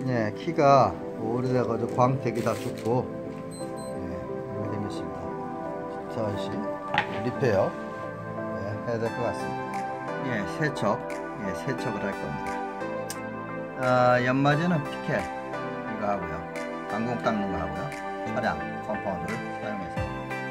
예, 키가 오래돼가지고 광택이 다 죽고, 예, 이렇게 생겼습니다. 잠시 리페어, 예, 해야 될 것 같습니다. 예, 세척, 예, 세척을 할 겁니다. 연마제는 피켈 이거 하고요, 방공 닦는 거 하고요, 차량 컴파운드를 사용해서.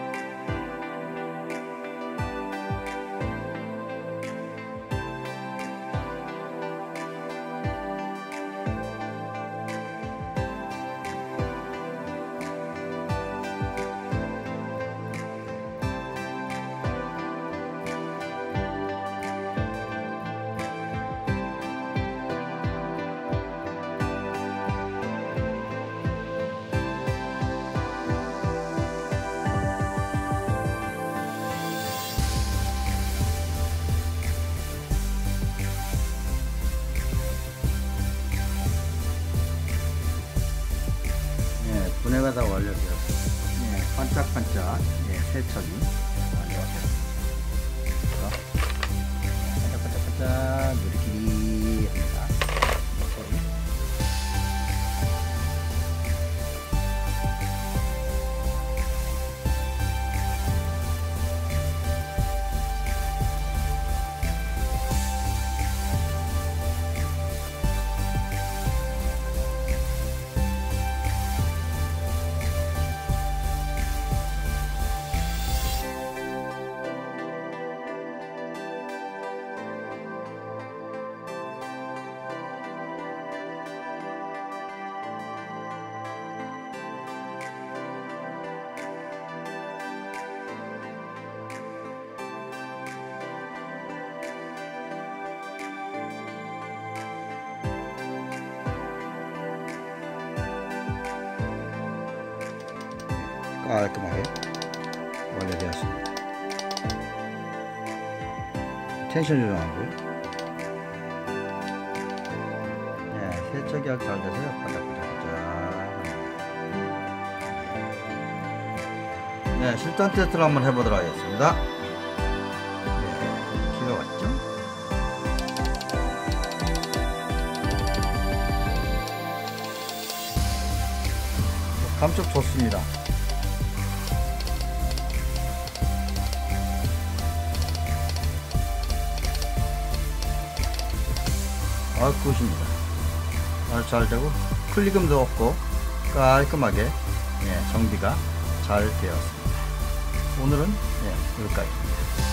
분해가 다 완료되었습니다. 예, 반짝반짝, 예, 세척이 완료되었습니다. 반짝반짝반짝 누리끼리 합니다. 깔끔하게 완료되었습니다. 텐션 조정하고요. 네, 세척이 잘 돼서요. 바닥바닥. 네, 실전 테스트를 한번 해보도록 하겠습니다. 네, 키가 왔죠? 감촉 좋습니다. 굿입니다. 잘 되고 클릭음도 없고 깔끔하게, 예, 정비가 잘 되었습니다. 오늘은, 예, 여기까지입니다.